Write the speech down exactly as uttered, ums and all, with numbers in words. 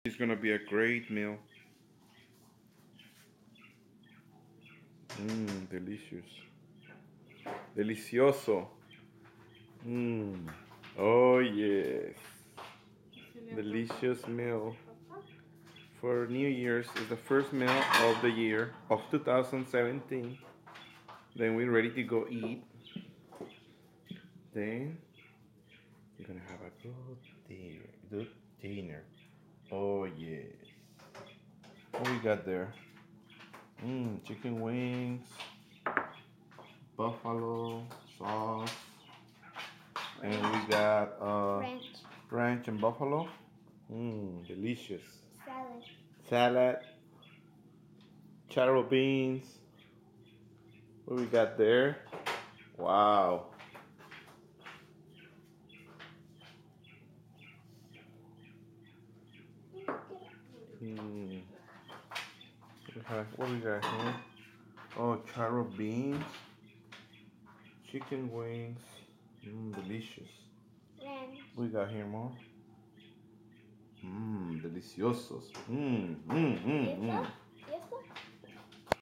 It's gonna be a great meal. Mmm, delicious. Delicioso. Mmm. Oh, yes. Delicious meal. For New Year's is the first meal of the year of two thousand seventeen. Then we're ready to go eat. Then we're gonna have a good dinner. Good dinner. Oh, yes. What we got there? Mmm, chicken wings, buffalo sauce, and we got uh, Ranch. ranch and buffalo. Mmm, delicious. Salad. Salad, charro beans. What we got there? Wow. Hmm. What we got here? Oh, charro beans, chicken wings. Mmm, delicious. Ranch. What we got here more? Mmm, deliciosos. Mmm, mmm, mmm, mmm.